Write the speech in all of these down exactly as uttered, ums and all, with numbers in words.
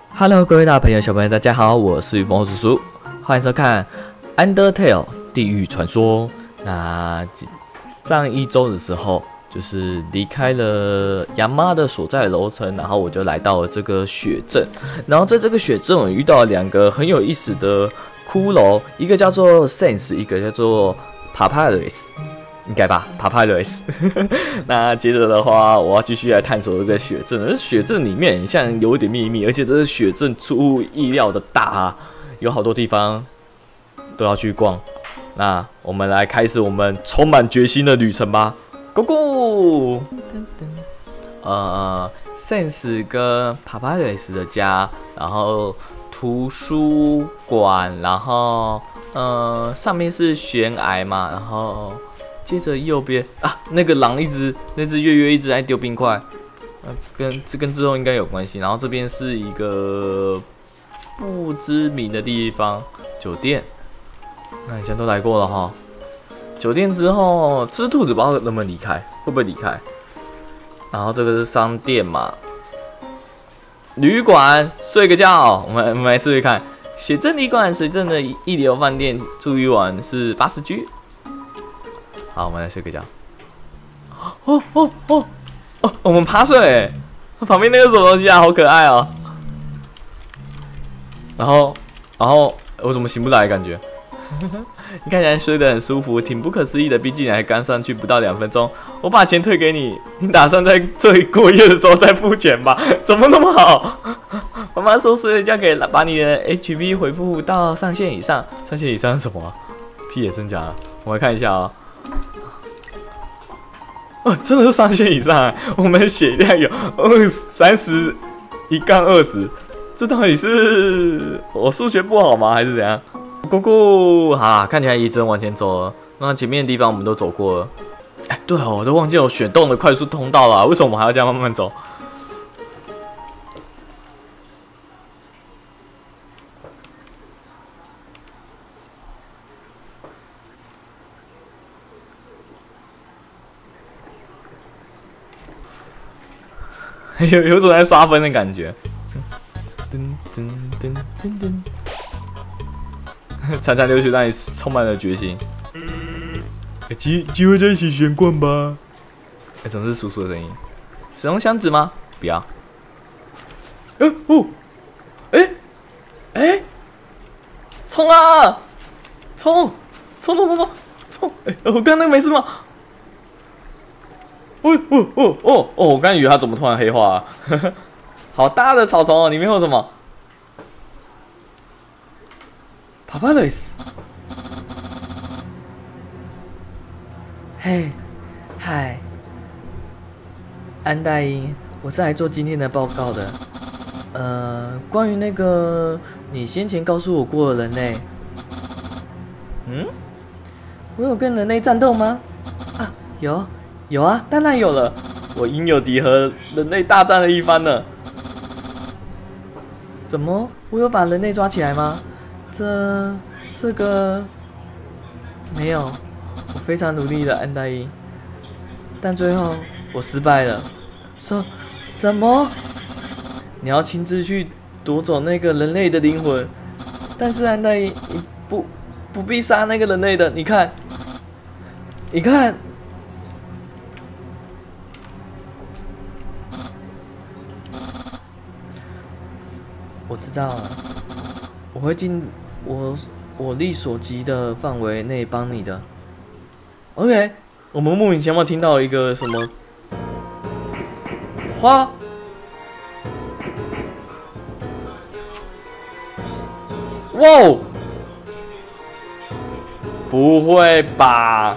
Hello， 各位大朋友、小朋友，大家好，我是雨峰叔叔，欢迎收看《Undertale 地狱传说》。那上一周的时候，就是离开了亚妈的所在楼层，然后我就来到了这个雪镇。然后在这个雪镇，我遇到了两个很有意思的骷髅，一个叫做 Sense， 一个叫做 Papyrus。应该吧 ，Papyrus。那接着的话，我要继续来探索这个雪镇。这雪镇里面很像有一点秘密，而且这个雪镇出乎意料的大啊，有好多地方都要去逛。那我们来开始我们充满决心的旅程吧 ，Go Go！ 呃 ，Sense 跟 Papyrus 的家，然后图书馆，然后呃上面是悬崖嘛，然后。接着右边啊，那个狼一直，那只月月一直在丢冰块，呃，跟这跟之后应该有关系。然后这边是一个不知名的地方，酒店。那以前都来过了哈。酒店之后，这只兔子不知道能不能离开，会不会离开？然后这个是商店嘛，旅馆睡个觉，我们我们来试试看。雪镇旅馆，水镇的一流饭店，住一晚是八十 G。好，我们来睡个觉。哦哦哦哦，我们趴睡，旁边那个什么东西啊，好可爱哦。然后，然后我怎么醒不来？感觉你看起来睡得很舒服，挺不可思议的。毕竟你还刚上去不到两分钟，我把钱退给你，你打算在这里过夜的时候再付钱吧？怎么那么好？妈妈说睡了觉可以把你的 H P 恢复到上限以上。上限以上是什么、啊？屁也真假的？我来看一下啊、哦。哦，真的是上限以上，我们血量有二三十一杠二十，这到底是我数学不好吗？还是怎样？咕咕，哈，看起来一直往前走了。那前面的地方我们都走过了。哎，对哦，我都忘记有雪洞的快速通道了，为什么我们还要这样慢慢走？有有种在刷分的感觉。噔噔噔噔噔，潺潺流水让你充满了决心。机机会在一起悬挂吧。哎、欸，怎么是叔叔的声音？使用箱子吗？不要。呃哦，哎哎、欸，冲啊！冲冲冲冲冲冲！哎、欸，我刚刚那个没事吗？哦哦哦哦哦！我刚以为他怎么突然黑化啊？好大的草丛哦，里面有什么 ？Papyrus。嘿，嗨，安大英，我是来做今天的报告的。呃，关于那个你先前告诉我过的人类，嗯，我有跟人类战斗吗？啊，有。有啊，当然有了，我应有敌和人类大战了一番呢。什么？我有把人类抓起来吗？这这个没有，我非常努力的安大一，但最后我失败了。什什么？你要亲自去夺走那个人类的灵魂？但是安大一，你不不必杀那个人类的，你看，你看。我知道了，我会尽我我力所及的范围内帮你的。OK， 我们莫名其妙听到一个什么花？哇哦！不会吧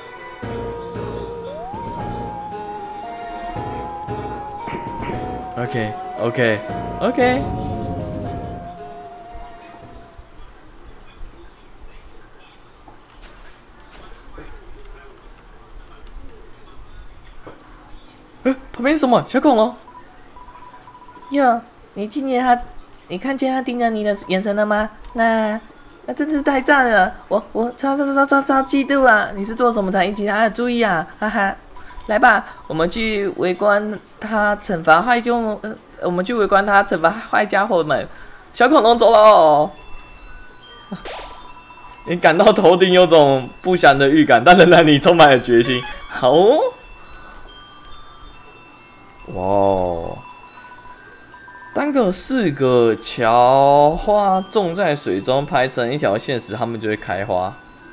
？OK OK OK。呃，旁边是什么？小恐龙？哟，你今年他，你看见他盯着你的眼神了吗？那，那真是太赞了！我我超超超超超嫉妒啊！你是做什么才引起他的注意啊？哈哈，来吧，我们去围观他惩罚害羞呃我们去围观他，惩罚坏家伙们。小恐龙走喽！你感到头顶有种不祥的预感，但仍然你充满了决心。好哦，哇哦！单个四个桥花种在水中，排成一条线时，它们就会开花。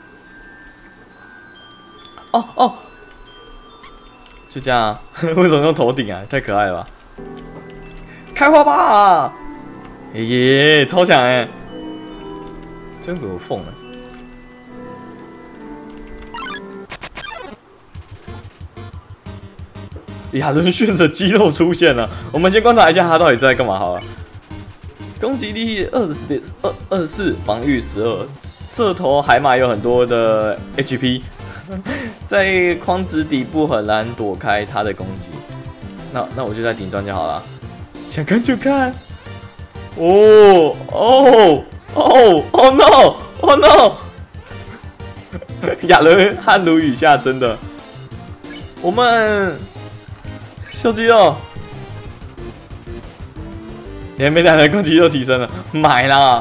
哦哦，就这样、啊？为什么用头顶啊？太可爱了吧！开花吧！耶耶，超强哎！真给我疯了！亚伦炫的肌肉出现了，我们先观察一下他到底在干嘛好了。攻击力二十二二十四，防御十二。这头海马有很多的 H P， 在框子底部很难躲开它的攻击。那那我就在顶端就好了。想看就看。哦哦哦哦 no oh no！ 亚伦汗如雨下，真的。我们。秀肌肉，你还没两人攻击肉提升了，买啦！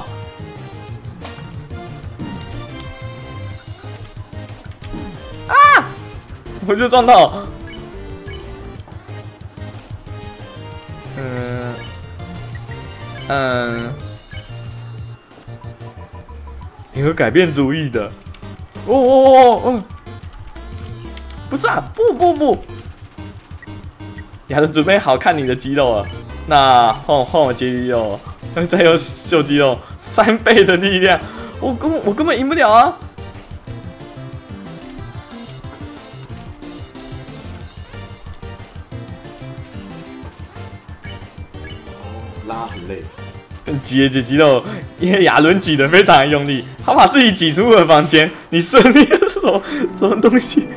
啊！我就撞到。嗯嗯，你会改变主意的。哦哦哦哦！不是啊，不不不！亚伦准备好看你的肌肉了，那换换我接肌肉，再用秀肌肉，三倍的力量，我根我根本赢不了啊！ 拉很累， 挤挤肌肉，因为亚伦挤得非常的用力，他把自己挤出了房间，你设立了什么什么东西？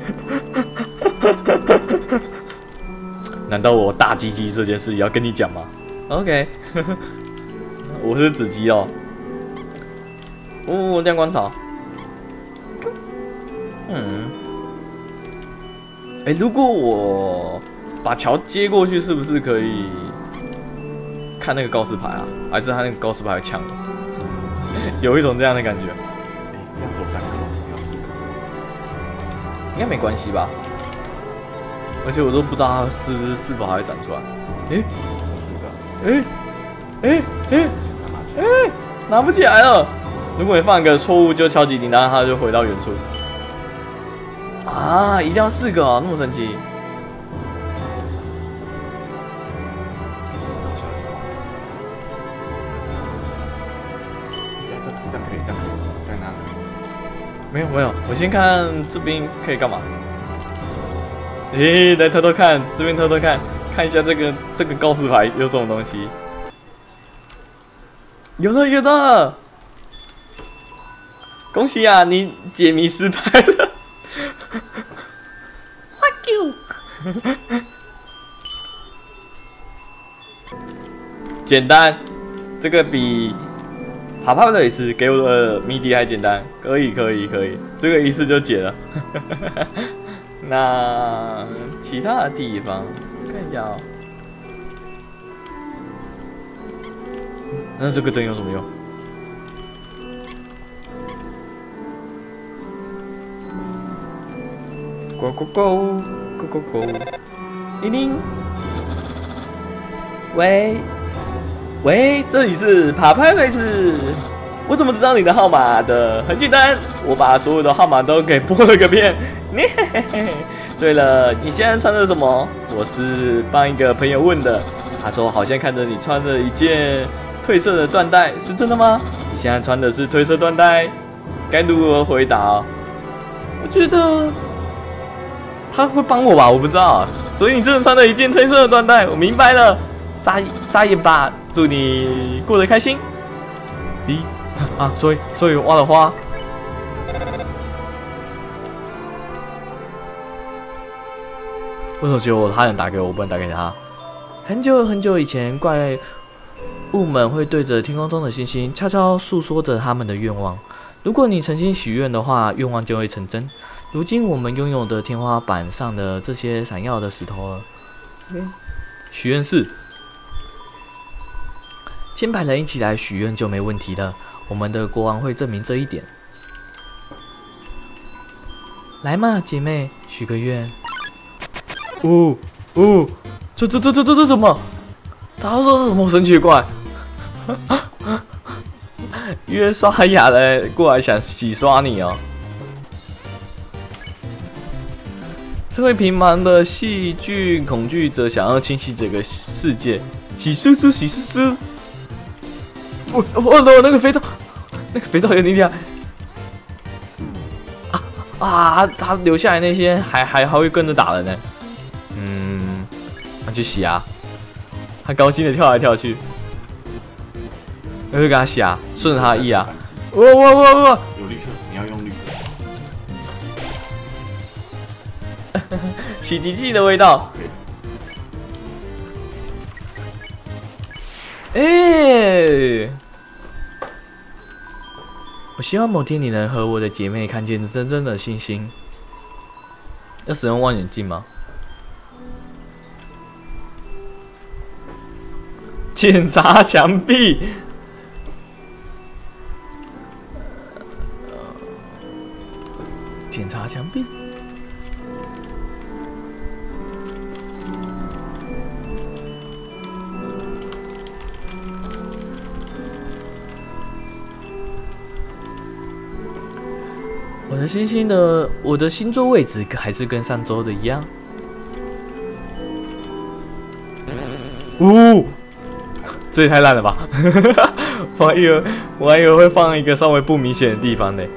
难道我大鸡鸡这件事也要跟你讲吗 ？OK， 我是子鸡哦。哦，亮光草。嗯。哎、欸，如果我把桥接过去，是不是可以看那个告示牌啊？还是他那个告示牌抢了？有一种这样的感觉。 哎、欸，这样走三个，要四个， 应该没关系吧？而且我都不知道它是不是是否还会长出来。诶， 四个， 诶，诶，诶，诶，拿不起来了。如果你犯个错误就敲击铃铛，它就回到原处。啊，一定要四个哦，那么神奇。 哎，这这样可以，这样可以，在哪里？ 没有没有，我先看这边可以干嘛。诶、欸，来偷偷看，这边偷偷看，看一下这个这个告示牌有什么东西。有的有的，恭喜啊，你解谜失败了。Fuck you！ 简单，这个比爬爬的仪式给我的谜底还简单，可以可以可以，这个仪式就解了。那其他的地方看一下哦，那这个针有什么用？咕咕咕咕咕咕，铃铃，喂喂，这里是爬拍位置，我怎么知道你的号码的？很简单，我把所有的号码都给播了个遍。对了，你现在穿的什么？我是帮一个朋友问的，他说好像看着你穿着一件褪色的缎带，是真的吗？你现在穿的是褪色缎带，该如何回答？我觉得他会帮我吧，我不知道。所以你真的穿了一件褪色的缎带，我明白了。眨眨眼吧，祝你过得开心。咦啊，所以所以挖了花。为什么只有他能打给我，我不能打给他？很久很久以前，怪物们会对着天空中的星星悄悄诉说着他们的愿望。如果你诚心许愿的话，愿望就会成真。如今我们拥有的天花板上的这些闪耀的石头了。许愿室。 千百人一起来许愿就没问题了。我们的国王会证明这一点。来嘛，姐妹，许个愿。哦哦，这这这这这这什么？他说是什么神奇怪？约刷牙的过来想洗刷你哦。这位平凡的细菌恐惧者想要清洗这个世界，洗湿湿，洗湿湿。我我我那个肥皂，那个肥皂有点厉害。啊啊！他留下来那些还还还会跟着打人呢。嗯，那去洗啊！他高兴的跳来跳去，那就给他洗啊，顺着他的意啊。哇哇哇哇！ 有绿色，你要用绿色。 洗涤剂的味道。哎、欸，我希望某天你能和我的姐妹看见真正的星星。要使用望远镜吗？检查墙壁。检查墙壁。我的星星的，我的星座位置还是跟上周的一样。呜、哦，这也太烂了吧！我还以为我还以为会放一个稍微不明显的地方呢。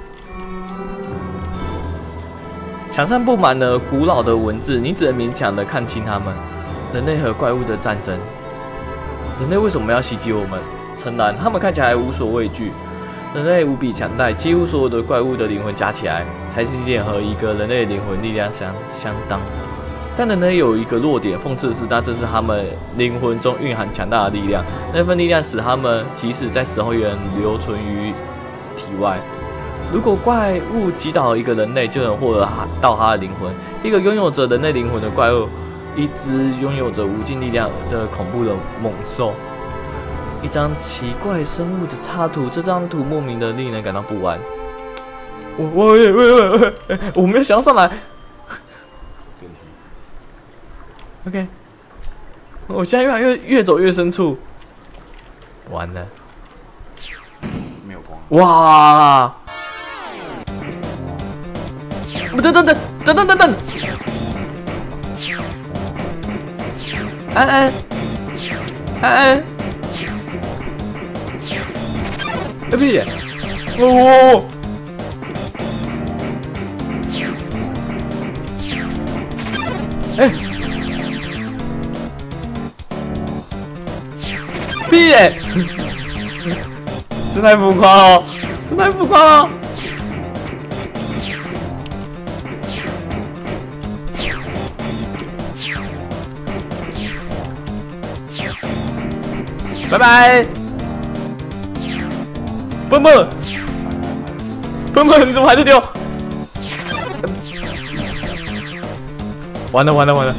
墙上布满了古老的文字，你只能勉强的看清它们。人类和怪物的战争。人类为什么要袭击我们？诚然，他们看起来无所畏惧。人类无比强大，几乎所有的怪物的灵魂加起来，才是一点和一个人类的灵魂力量相相当。但人类有一个弱点，讽刺的是，那正是他们灵魂中蕴含强大的力量。那份力量使他们即使在死后也能留存于体外。如果怪物击倒一个人类，就能获得到他的灵魂。一个拥有着人类灵魂的怪物，一只拥有着无尽力量的恐怖的猛兽。一张奇怪生物的插图，这张图莫名的令人感到不安。我我喂喂喂喂，我没有想要上来。OK， 我现在越来越越走越深处，完了， 没有光。 哇！等等等等等等等，安安安安。哎屁！哦！哎！屁耶！这太浮夸了，这太浮夸了！拜拜！笨笨，笨笨，你怎么还在丢？完了完了完了！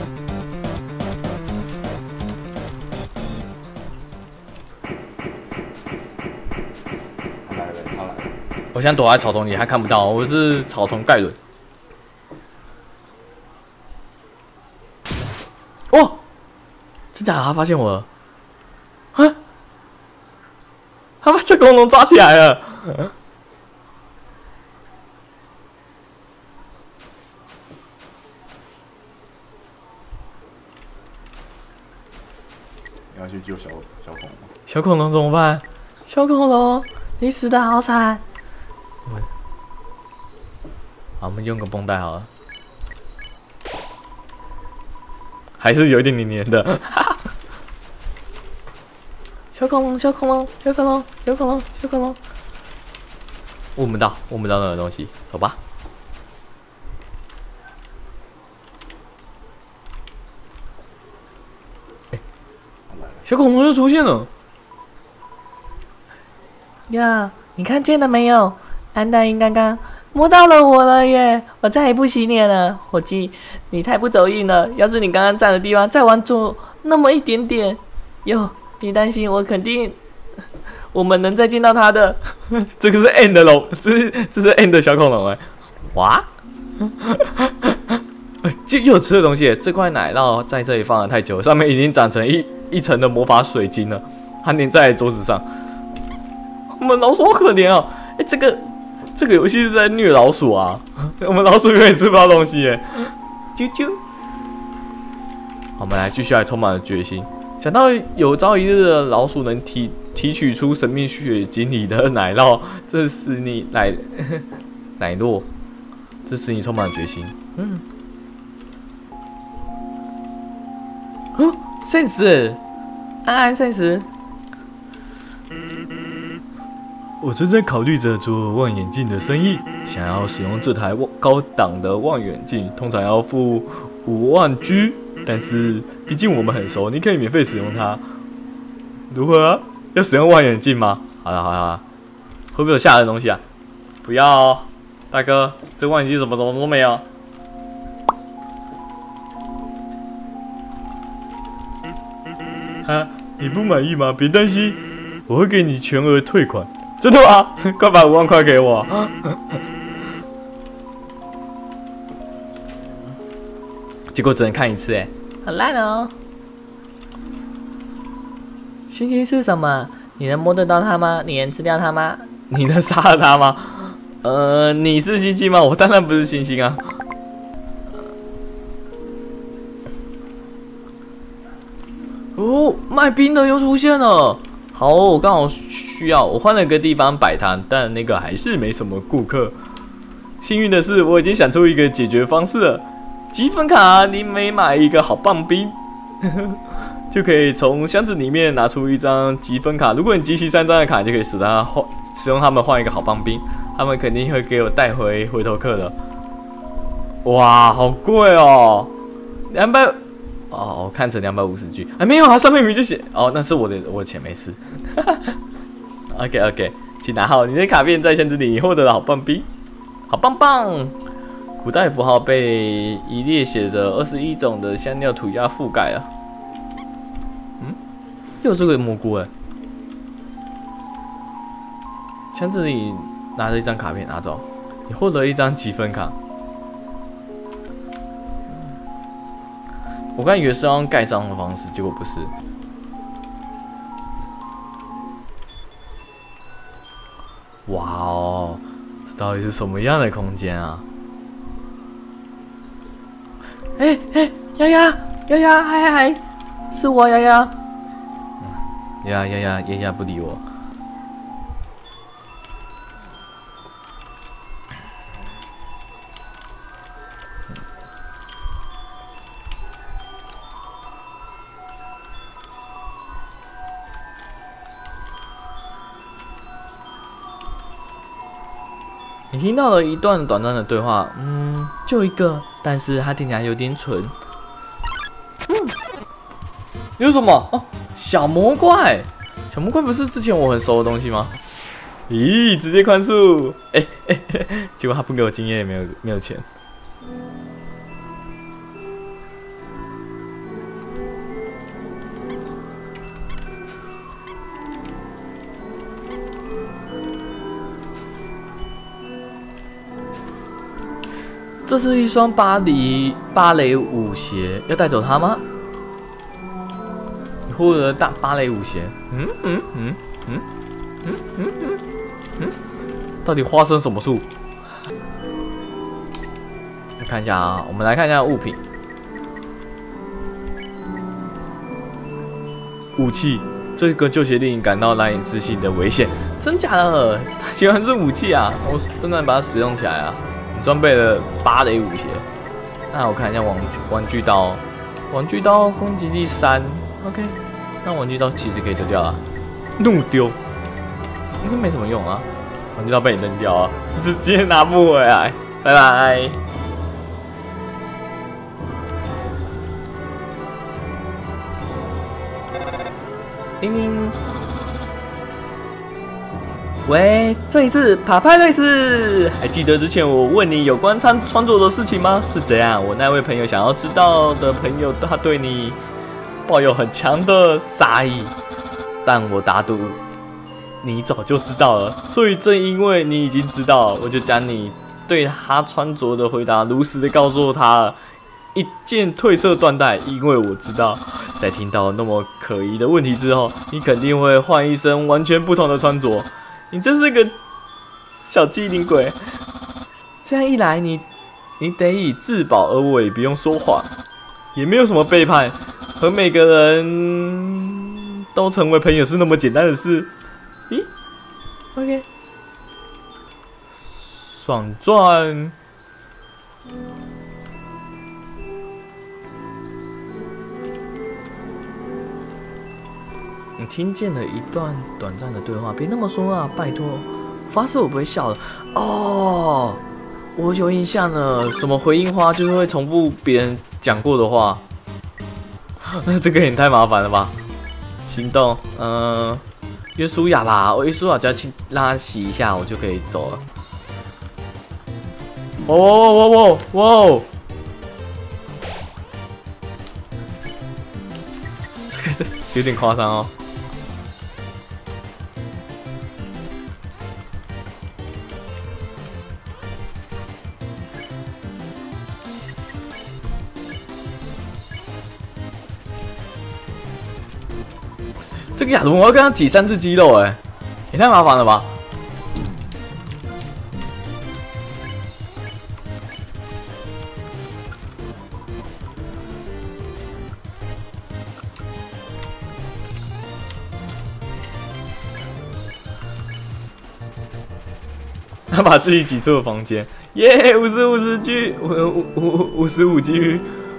他来了，他来了。 我现在躲在草丛里，还看不到，我是草丛盖伦。哦，真假的？他发现我了？啊！他把这恐龙抓起来了。 你要去救小小恐龙。 小恐龙怎么办？小恐龙，你死得好惨。好，我们用个绷带好了。还是有一点黏黏的。小恐龙，小恐龙，小恐龙，小恐龙，小恐龙。闻不到，闻不到那个东西，走吧。欸、小恐龙又出现了。呀，你看见了没有？安大英刚刚摸到了我了耶！我再也不洗脸了，伙计，你太不走运了。要是你刚刚站的地方再往左那么一点点，有别担心，我肯定我们能再见到他的。这个是 N 的龙，这是这是 N 的小恐龙哎，哇！哎，就又有吃的东西，这块奶酪在这里放了太久，上面已经长成一一层的魔法水晶了，它粘在桌子上。我们老鼠好可怜哦！哎，这个这个游戏是在虐老鼠啊！我们老鼠永远吃不到东西耶，啾啾。好，我们来继续来充满了决心。想到有朝一日的老鼠能提提取出神秘血晶里的奶酪，这使你奶奶酪，这使你充满了决心。嗯，哦，圣石，安安圣石。我正在考虑着做望远镜的生意，想要使用这台高档的望远镜，通常要付五万 G。但是毕竟我们很熟，你可以免费使用它，如何啊？要使用望远镜吗？好了好了好了，会不会有吓人的东西啊？不要哦，大哥，这望远镜怎么怎么都没有？啊，你不满意吗？别担心，我会给你全额退款。真的吗？快把五万块给我！结果只能看一次，哎，很烂哦。星星是什么？你能摸得到它吗？你能吃掉它吗？你能杀了它吗？呃，你是星星吗？我当然不是星星啊。哦，卖冰的又出现了。好，我刚好需要，我换了个地方摆摊，但那个还是没什么顾客。幸运的是，我已经想出一个解决方式了。积分卡，你每买一个好棒冰，就可以从箱子里面拿出一张积分卡。如果你集齐三张的卡，你就可以使它换使用它们换一个好棒冰，他们肯定会给我带回回头客的。哇，好贵哦，两百哦，我看成两百五十 G， 哎，没有啊，上面明明就写哦，那是我的我的钱没事。OK OK， 请拿好你的卡片，在箱子里获得了好棒冰，好棒棒。古代符号被一列写着二十一种的香料涂鸦覆盖了。嗯，又有这个蘑菇哎！箱子里拿着一张卡片，拿走，你获得一张积分卡。我刚以为是要用盖章的方式，结果不是。哇哦，这到底是什么样的空间啊？哎哎，丫丫丫丫，嗨嗨嗨，是我丫丫。嗯，丫丫丫丫丫不理我。你听到了一段短暂的对话，嗯，就一个，但是它听起来有点蠢。嗯，有什么？哦，小魔怪，小魔怪不是之前我很熟的东西吗？咦，直接宽恕，哎哎，结果他不给我经验，也没有没有钱。这是一双芭蕾芭蕾舞鞋，要带走它吗？你获得大芭蕾舞鞋，嗯嗯嗯嗯嗯嗯嗯嗯，到底发生什么事？来看一下啊，我们来看一下物品。武器，这个旧鞋令你感到难以置信的危险，真假的？它居然是武器啊！我真的把它使用起来啊！装备了芭蕾舞鞋，那我看一下玩具玩具刀，玩具刀攻击力三 ，OK， 那玩具刀其实可以丢掉啊，怒丢，应该没什么用啊，玩具刀被你扔掉啊，直接拿不回来，拜拜。叮叮。喂，这里是帕派瑞斯，还记得之前我问你有关穿穿着的事情吗？是怎样？我那位朋友想要知道的朋友，他对你抱有很强的杀意。 但我打赌你早就知道了。所以正因为你已经知道了，我就将你对他穿着的回答如实的告诉他了，一键褪色缎带，因为我知道，在听到那么可疑的问题之后，你肯定会换一身完全不同的穿着。你真是个小机灵鬼！这样一来，你你得以自保，而我也不用说谎，也没有什么背叛，和每个人都成为朋友是那么简单的事。咦 ？OK， 爽赚。你听见了一段短暂的对话，别那么说啊，拜托！发誓我不会笑的。哦，我有印象了，什么回应花就是会重复别人讲过的话。这个也太麻烦了吧？行动，嗯、呃，约书亚吧，我约书亚只要去让他洗一下，我就可以走了。哇哇哇哇哇！这个有点夸张哦。这个亚伦，我要跟他挤三次肌肉、欸，哎，也太麻烦了吧！他把自己挤出了房间，耶！五十五十 G， 五五五五十五 G。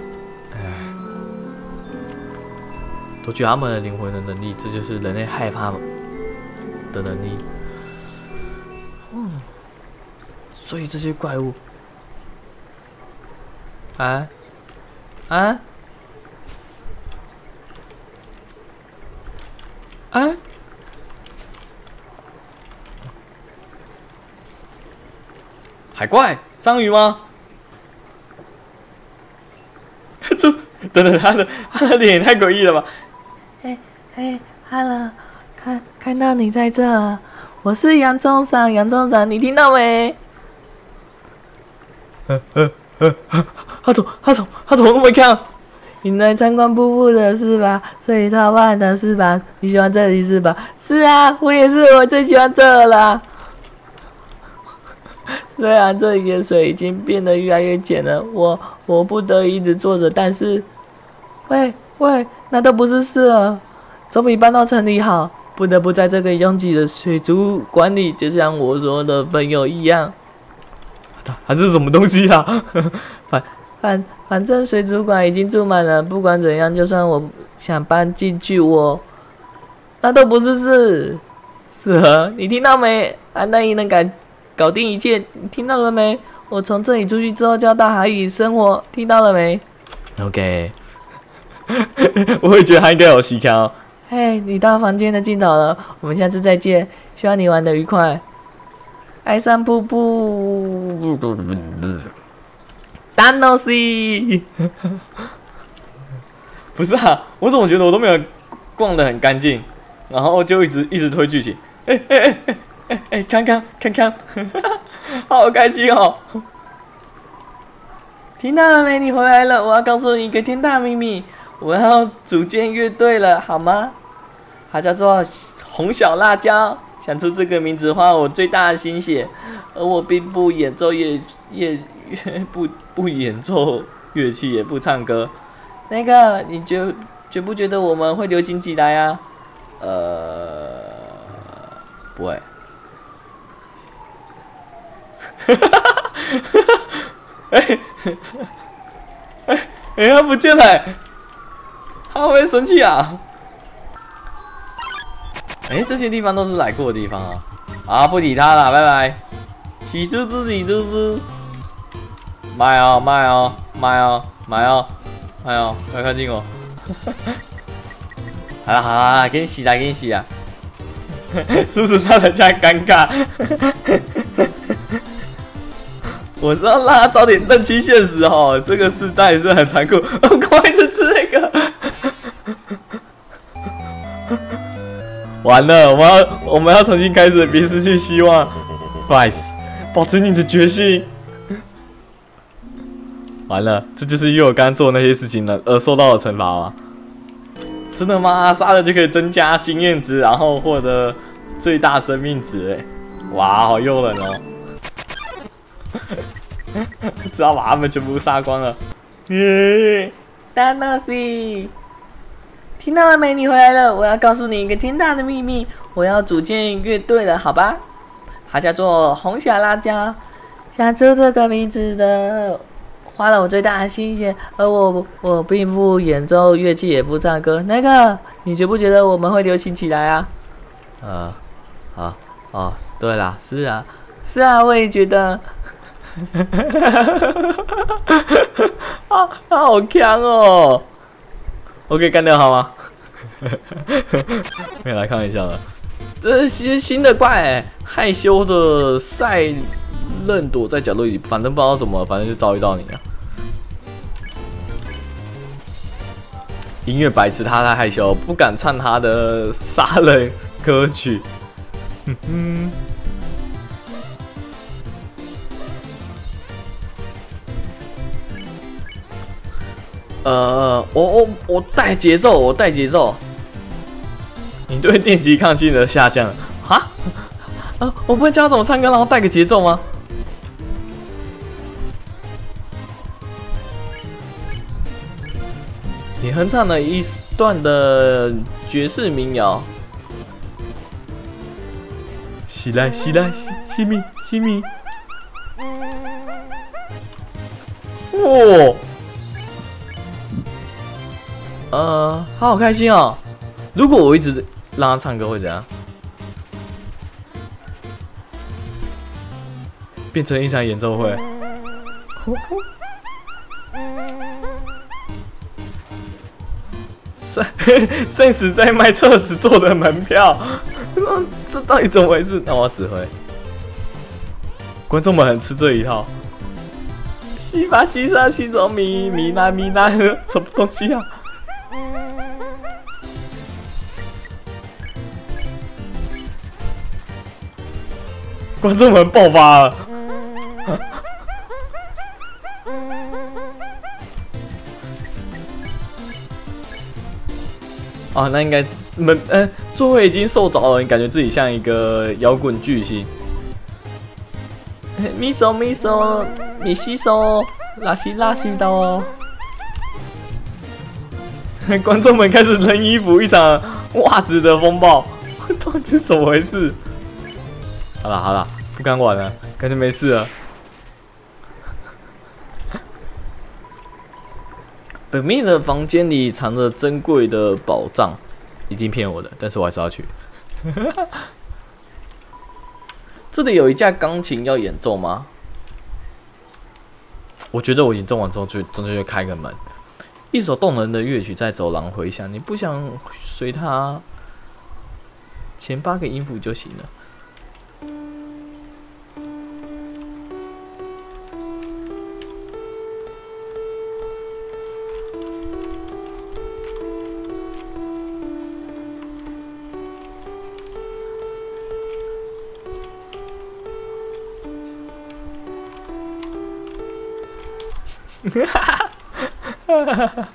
夺取他们的灵魂的能力，这就是人类害怕的能力。嗯，所以这些怪物，啊啊啊！海怪、章鱼吗？这等等，他的他的脸也太诡异了吧！ 哎哎 ，Hello， 看看到你在这，我是洋葱桑，洋葱桑，你听到没？ 呃呃呃，他怎他怎他怎么那么看？ 你来参观瀑布的是吧？这里超棒的是吧？你喜欢这里是吧？是啊，我也是，我最喜欢这了。虽然这里的水已经变得越来越浅了，我我不得已一直坐着，但是，喂喂，那都不是事了，总比搬到城里好。不得不在这个拥挤的水族馆里，就像我所有的朋友一样。 它是什么东西啊？ 反反反正水族馆已经住满了，不管怎样，就算我想搬进去，我那都不是事。是啊，你听到没？安奈伊能改。搞定一切，你听到了没？我从这里出去之后就要到海里生活，听到了没 ？OK， 我也觉得他应该有细看哦。 嘿，你到房间的尽头了，我们下次再见，希望你玩得愉快。爱上瀑布，丹诺西。 不是啊，我怎么觉得我都没有逛得很干净，然后就一直一直推剧情。哎哎哎哎！哎哎，看看看看，好开心哦！ 听到了没？你回来了！我要告诉你一个天大秘密，我要组建乐队了，好吗？它叫做红小辣椒。想出这个名字花我最大的心血，而我并不演奏乐乐乐不不演奏乐器，也不唱歌。那个，你觉觉不觉得我们会流行起来啊？呃，不会。哈哈哈哈哈！哎哎哎，他不见了、欸，他会不会生气啊？哎、欸，这些地方都是来过的地方啊！啊，不理他了，拜拜。喜滋滋，喜滋滋。卖哦，卖哦，卖哦，买哦，卖哦，快靠近我！好了好了好了，给你洗啦，给你洗啦。叔叔让人家尴尬。我知道让他早点认清现实哦，这个时代是很残酷。我快去吃那个。 完了，我们要我们要重新开始，别失去希望。Vice， 保持你的决心。完了，这就是因为我刚刚做的那些事情了而受到的惩罚吗？真的吗？杀了就可以增加经验值，然后获得最大生命值，哎，哇，好诱人哦！只要把他们全部杀光了。耶，达诺西，听到了没？你回来了，我要告诉你一个天大的秘密，我要组建乐队了，好吧？它叫做红霞辣椒，想出这个名字的。花了我最大的心血，而我我并不演奏乐器，也不唱歌。那个，你觉不觉得我们会流行起来啊？呃，啊，哦，对啦，是啊，是啊，我也觉得。啊，他好强哦！我可以干掉他吗？可以来看一下了。这是新的怪、欸，害羞的赛。愣躲在角落里，反正不知道怎么，反正就遭遇到你了。音乐白痴，他太害羞，不敢唱他的杀人歌曲。嗯哼。呃，我我我带节奏，我带节奏。你对电击抗性的下降啊？啊，我不会教怎么唱歌，然后带个节奏吗？你哼唱了一段的爵士民谣，西来西来西西米西米，哇，呃，他好开心哦！如果我一直让他唱歌会怎样？变成一场演奏会。圣死在卖厕纸做的门票，这到底怎么回事？那我要指挥，观众们很吃这一套。西巴西沙西走米米拉米拉什么东西啊？观众们爆发了。啊，那应该门呃座位已经受着了，你感觉自己像一个摇滚巨星。咪手咪手咪西手拉西拉西刀哦！观众们开始扔衣服，一场袜子的风暴，到底是怎么回事？好了好了，不敢玩了，感觉没事了。本命的房间里藏着珍贵的宝藏，一定骗我的，但是我还是要去。这里有一架钢琴要演奏吗？我觉得我演奏完之后就中间就开个门，一首动人的乐曲在走廊回响，你不想随它前八个音符就行了。哈哈哈！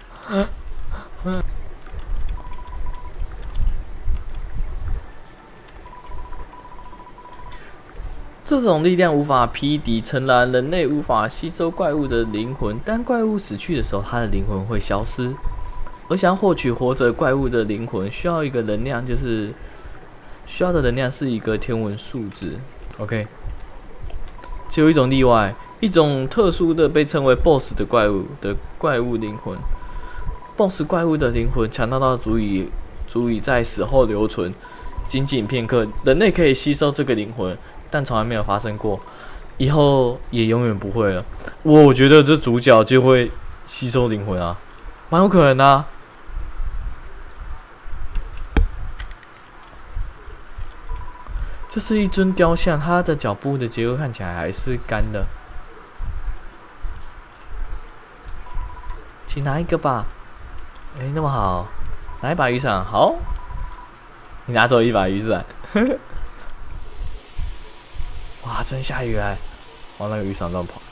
这种力量无法匹敌，诚然，人类无法吸收怪物的灵魂。当怪物死去的时候，它的灵魂会消失。而想获取活着怪物的灵魂，需要一个能量，就是需要的能量是一个天文数字。OK， 只有一种例外。一种特殊的被称为 BOSS 的怪物的怪物灵魂 ，BOSS 怪物的灵魂强大到足以足以在死后留存，仅仅片刻。人类可以吸收这个灵魂，但从来没有发生过，以后也永远不会了。我觉得这主角就会吸收灵魂啊，蛮有可能的啊。这是一尊雕像，它的脚部的结构看起来还是干的。请拿一个吧。哎、欸，那么好，拿一把雨伞，好。 你拿走一把雨伞。哇，真下雨哎！往那个雨伞上跑。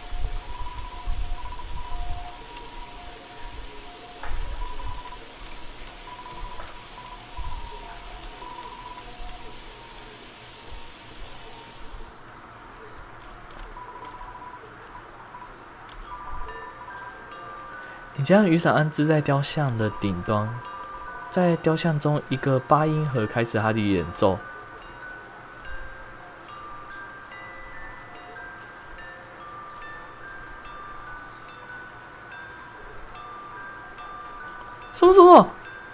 你将雨伞安置在雕像的顶端，在雕像中，一个八音盒开始它的演奏。什么什么？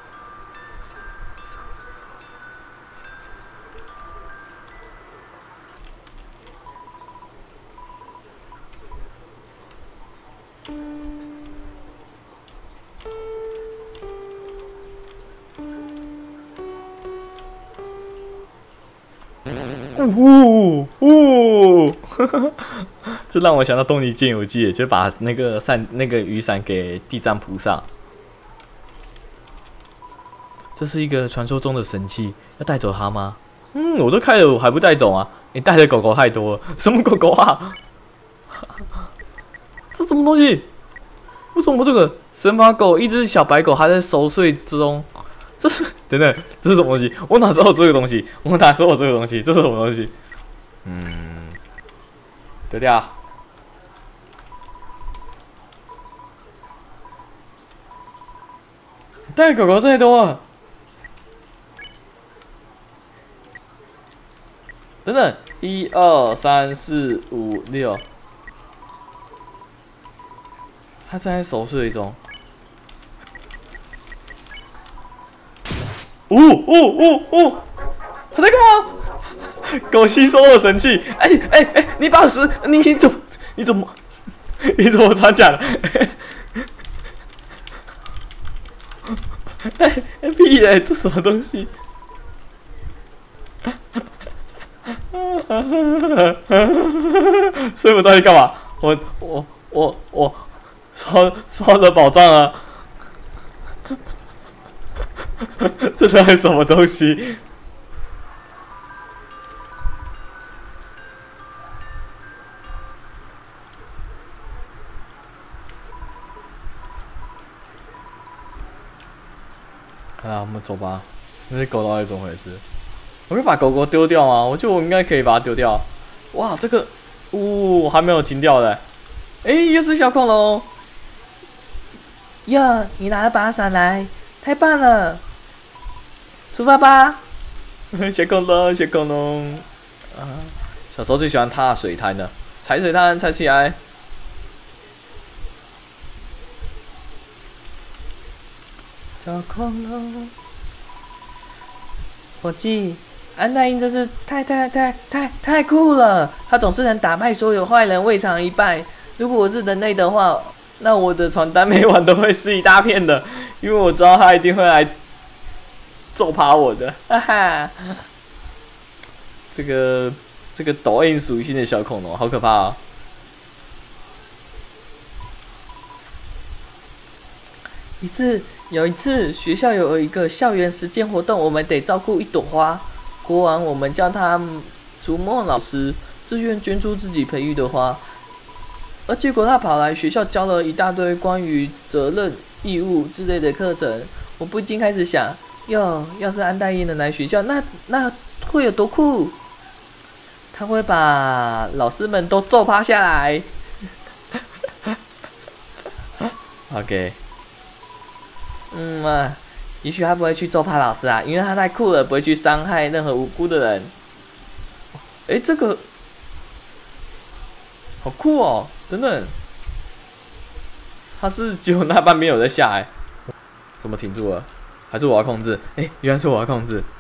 呜呜，这让我想到《东尼剑游记》，就把那个伞、那个雨伞给地藏菩萨。这是一个传说中的神器，要带走它吗？嗯，我都开了，我还不带走啊！你带的狗狗太多了，什么狗狗啊？这什么东西？为什么这个神马狗，一只小白狗还在熟睡之中？这是等等，这是什么东西？我哪知道这个东西？我哪知道这个东西？这是什么东西？嗯，丢掉。带狗狗太多了。等等，一二三四五六，它正在熟睡中。呜呜呜呜！它在干嘛？狗吸收了神器！哎哎哎！你把屎，你你怎么你怎么你怎么穿甲了？哎哎屁嘞！这什么东西？所以我到底干嘛？我我我我刷刷了宝藏啊！这到底什么东西？啊，我们走吧。那些狗到底怎么回事？我可以把狗狗丢掉吗？我觉得我应该可以把它丢掉。哇，这个，呜、哦，还没有清掉的。哎、欸，又是小恐龙。 哟，你拿了把伞来，太棒了！出发吧！ 小恐龙，小恐龙。啊，小时候最喜欢踏水滩的，踩水滩，踩起来。 小恐龙，伙计，安奈因真是太太太太太酷了！他总是能打败所有坏人，未尝一败。如果我是人类的话，那我的传单每晚都会撕一大片的，因为我知道他一定会来揍趴我的，哈哈。这个这个抖音属性的小恐龙，好可怕啊！一次有一次，学校有一个校园实践活动，我们得照顾一朵花。国王，我们叫他竹墨老师，自愿捐出自己培育的花。而结果他跑来学校教了一大堆关于责任、义务之类的课程。我不禁开始想，哟，要是安代因能来学校，那那会有多酷？他会把老师们都揍趴下来。 OK。 嗯啊，也许他不会去揍趴老师啊，因为他太酷了，不会去伤害任何无辜的人。 哎，这个好酷哦！等等，他是只有那半边有在下哎，怎么停住了？还是我要控制？哎，原来是我要控制。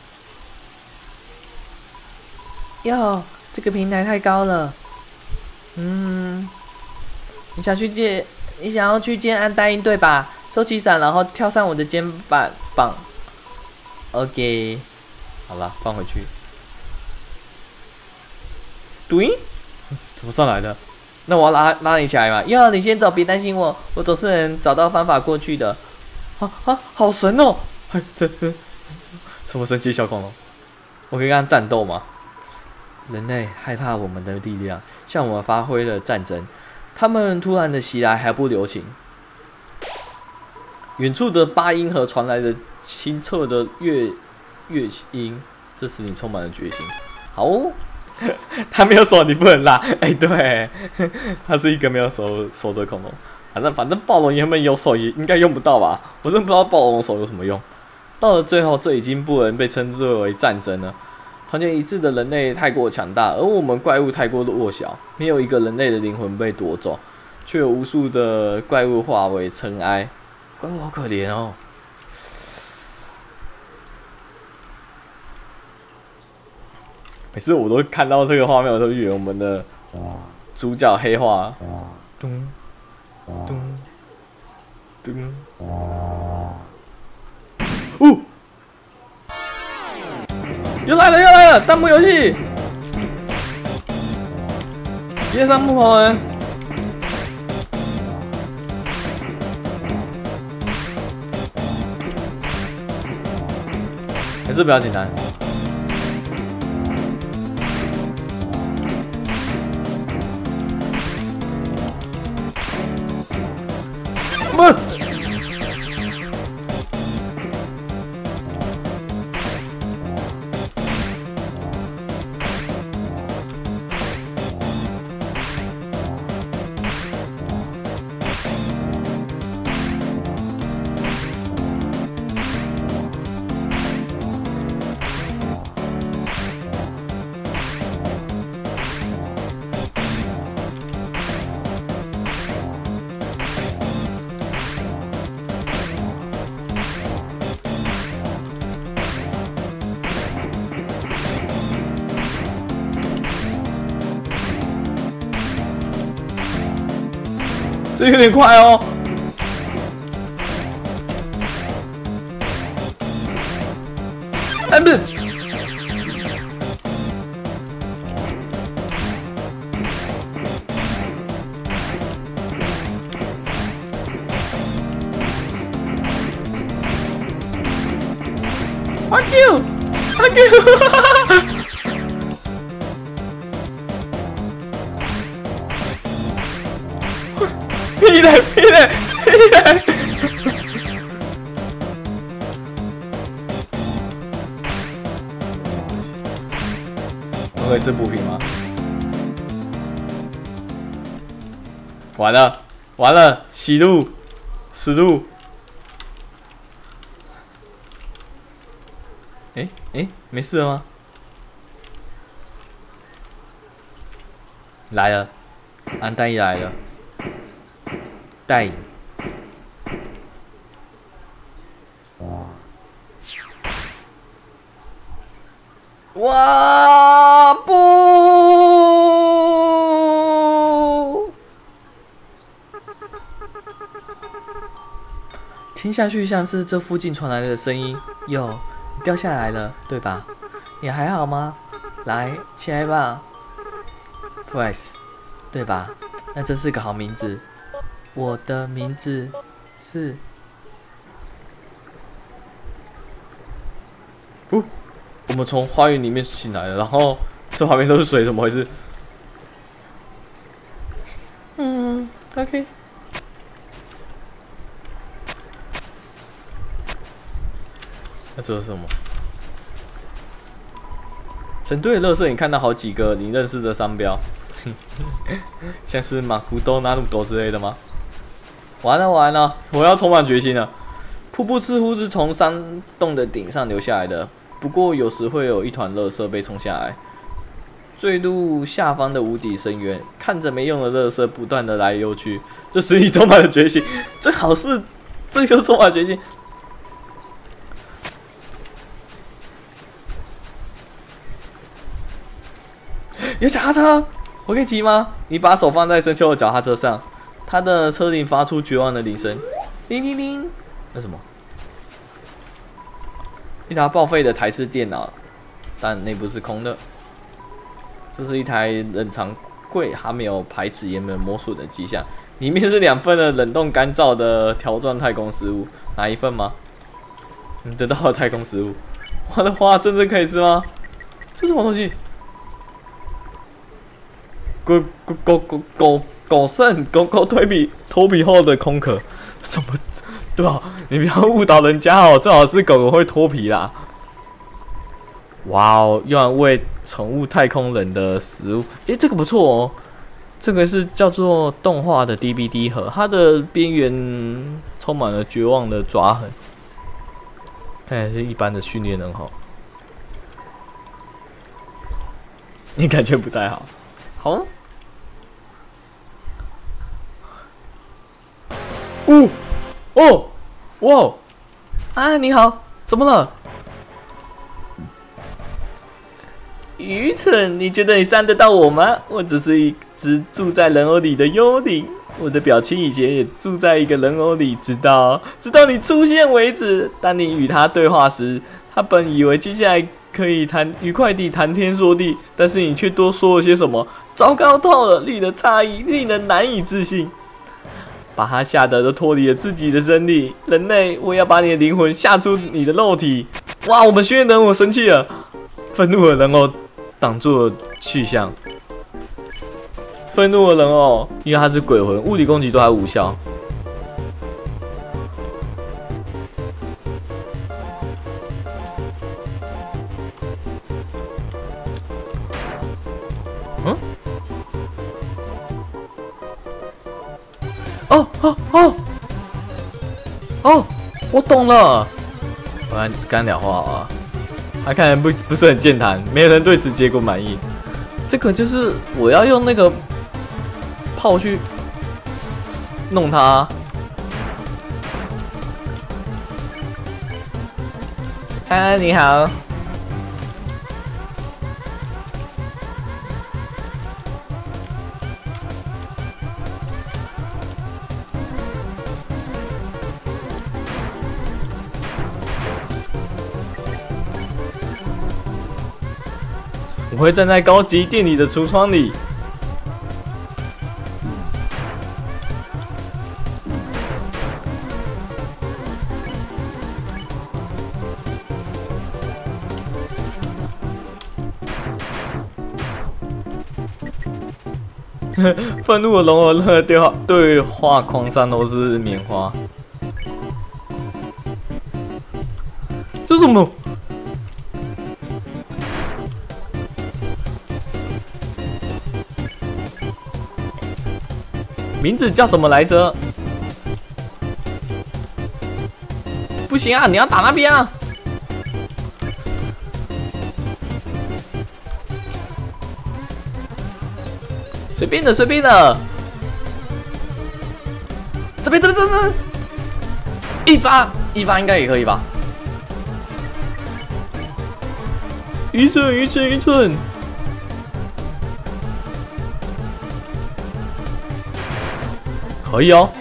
哟，这个平台太高了。 嗯，你想去见，你想要去见安代因对吧？收起伞，然后跳上我的肩膀膀。OK， 好了，放回去。对，怎么上来的？那我要拉拉你起来嘛？要你先走，别担心我，我总是能找到方法过去的。啊啊，好神哦！嘿，这这什么神奇小恐龙？我可以跟他战斗吗？人类害怕我们的力量，向我们发挥了战争。他们突然的袭来还不留情。远处的八音盒传来的清澈的乐乐音，这使你充满了决心。好、哦，他没有手，你不能拉。哎、欸，对，他是一个没有手手的恐龙。反正反正暴龙原本有手也应该用不到吧？我真不知道暴龙手有什么用。到了最后，这已经不能被称之为战争了。团结一致的人类太过强大，而我们怪物太过弱小，没有一个人类的灵魂被夺走，却有无数的怪物化为尘埃。怪物好可怜哦！每次我都看到这个画面，我都以为我们的主角黑化，咚咚咚，哦，又来了又来了！弹幕游戏，接上木头人。还是比较简单。不，这有点快哦。哎，不是。Fuck you! Fuck you! 屁嘞屁嘞屁嘞！我可以吃补品吗？完了完了，死路死路！哎、欸、哎、欸，没事了吗？来了，安代一来了。带哇不！听下去像是这附近传来的声音。哟，你掉下来了，对吧？你还好吗？来，起来吧 ，Price， 对吧？那这是个好名字。我的名字是……哦，我们从花园里面醒来了，然后这旁边都是水，怎么回事？嗯 ，OK。那这是什么？成堆的垃圾，你看到好几个你认识的商标，像是马古多、纳鲁多之类的吗？完了完了，我要充满决心了。瀑布似乎是从山洞的顶上流下来的，不过有时会有一团垃圾被冲下来，坠入下方的无底深渊。看着没用的垃圾不断的来游去，这使你充满了决心。最好是，这就充满决心。有脚踏车， 我可以骑吗？你把手放在生锈的脚踏车上，它的车顶发出绝望的铃声，铃铃铃。那什么？一台报废的台式电脑，但内部是空的。这是一台冷藏柜，还没有排齿，也没有磨损的迹象。里面是两份的冷冻干燥的条状太空食物，哪一份吗？你得到了太空食物。我的花真的可以吃吗？这是什么东西？狗狗狗狗狗狗肾狗狗蜕皮脱皮后的空壳，什么？对啊，你不要误导人家哦，最好是狗狗会脱皮啦。哇哦，用来喂宠物太空人的食物，诶，这个不错哦。这个是叫做动画的 D V D 盒，它的边缘充满了绝望的抓痕，看起来是一般的训练人吼。你感觉不太好，好。哦，哦，哇，啊，你好，怎么了？愚蠢，你觉得你伤得到我吗？我只是一只住在人偶里的幽灵，我的表亲以前也住在一个人偶里，直到直到你出现为止。当你与他对话时，他本以为接下来可以谈愉快地谈天说地，但是你却多说了些什么，糟糕透了，令人诧异，令人难以置信，把他吓得都脱离了自己的身体。人类，我要把你的灵魂吓出你的肉体！哇，我们训练人偶生气了，愤怒的人偶挡住了去向。愤怒的人偶，因为他是鬼魂，物理攻击都还无效。嗯？哦哦哦哦！我懂了。我跟干聊话啊。他看来不不是很健谈，没有人对此结果满意。这个就是我要用那个炮去弄它。啊，你好。我会站在高级店里的橱窗里。愤怒的龙儿乐对话对话框上都是棉花。这是什么？名字叫什么来着？不行啊，你要打那边啊！随便的，随便的。这边，这边，这边，一发，一发应该也可以吧？愚蠢，愚蠢，愚蠢！可以哦。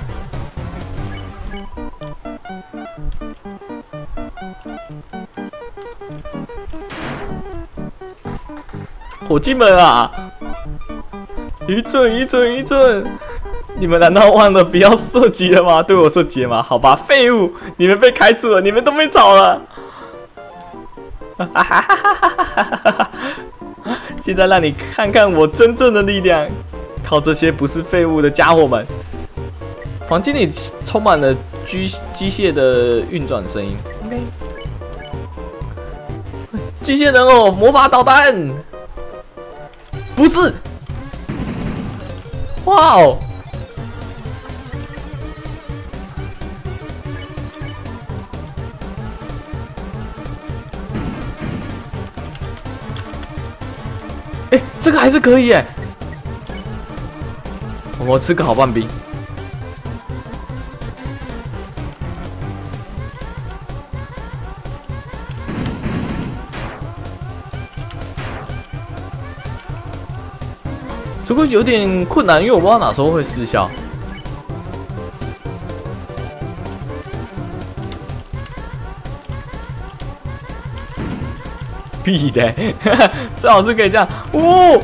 火进门啊！愚蠢，愚蠢，愚蠢！你们难道忘了不要射击了吗？对我射击了吗？好吧，废物！你们被开除了，你们都被炒了。哈哈哈哈哈哈！现在让你看看我真正的力量。靠这些不是废物的家伙们！房间里充满了机机械的运转声音。OK， 机械人偶魔法导弹，不是！哇哦！哎，这个还是可以哎。我吃个好棒冰。 这个有点困难，因为我不知道哪时候会失效。屁的，最好是可以这样。哦，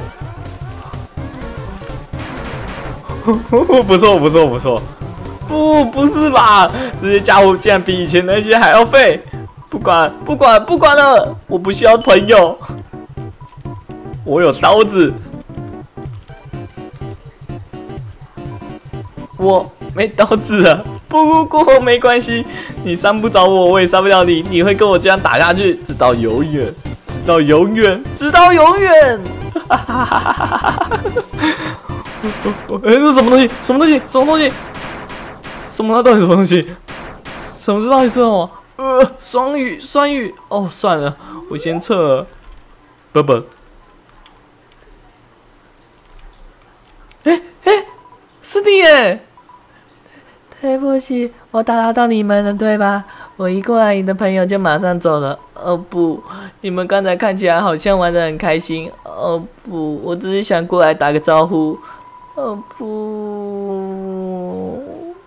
不错不错不错。不，不是吧？这些家伙竟然比以前那些还要废。不管不管不管了，我不需要朋友，我有刀子。我没刀子了，不过没关系，你伤不着我，我也伤不了你。你会跟我这样打下去，直到永远，直到永远，直到永远。哈哈哈哈哈哈！哎，这什么东西？什么东西？什么东西？什么？到底什么东西？什么？这到底是什么？呃，双语，双语。哦，算了，我先撤了。不不。哎哎，是你耶！对不起，我打扰到你们了，对吧？我一过来，你的朋友就马上走了。哦不，你们刚才看起来好像玩得很开心。哦不，我只是想过来打个招呼。哦不，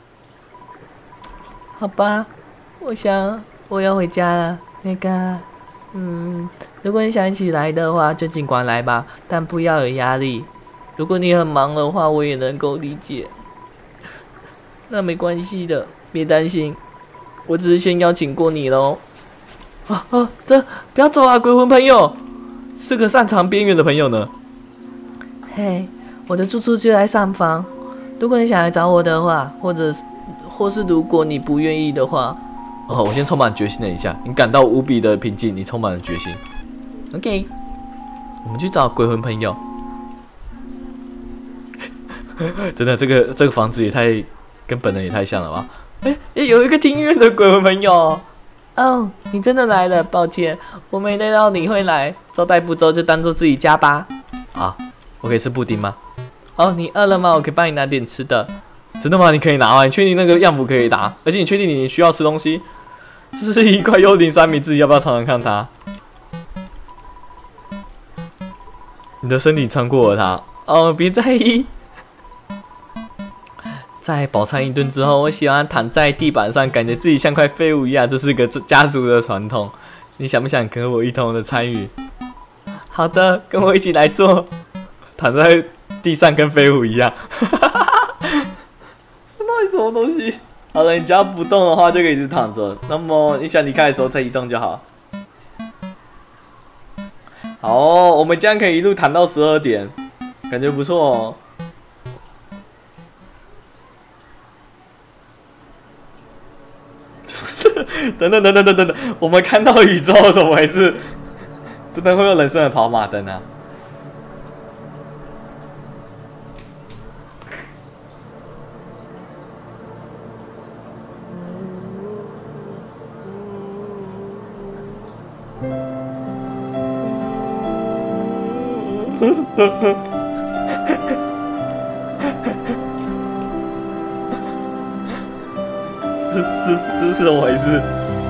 好吧，我想我要回家了。那个，嗯，如果你想一起来的话，就尽管来吧，但不要有压力。如果你很忙的话，我也能够理解。那没关系的，别担心，我只是先邀请过你喽。啊啊，这不要走啊，鬼魂朋友，是个擅长边缘的朋友呢。嘿，我的住处就在上方，如果你想来找我的话，或者或是如果你不愿意的话，哦，我先充满决心了一下，你感到无比的平静，你充满了决心。OK， 我们去找鬼魂朋友。真的，这个这个房子也太跟本人也太像了吧？哎、欸，有一个听音乐的鬼魂朋友。哦，你真的来了，抱歉，我没料到你会来。招待不周就当做自己家吧。啊，我可以吃布丁吗？哦，你饿了吗？我可以帮你拿点吃的。真的吗？你可以拿吗？你确定那个样谱可以拿？而且你确定你需要吃东西？这是一块幽灵三明治，要不要尝尝看它？你的身体穿过了它。哦，别在意。在饱餐一顿之后，我喜欢躺在地板上，感觉自己像块废物一样。这是个家族的传统。你想不想跟我一同的参与？好的，跟我一起来做。躺在地上跟废物一样。这到底什么东西？好了，你只要不动的话，就可以一直躺着。那么你想离开的时候再移动就好。好哦，我们这样可以一路躺到十二点，感觉不错哦。等等等等等等等，我们看到宇宙怎么回事？等等会有人生的跑马灯啊！这这这是怎么回事？